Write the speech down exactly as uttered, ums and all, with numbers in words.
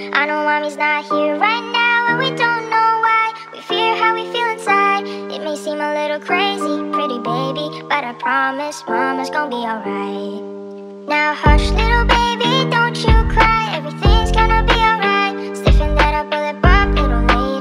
I know mommy's not here right now, and we don't know why. We fear how we feel inside. It may seem a little crazy, pretty baby, but I promise mama's gonna be alright. Now hush, little baby, don't you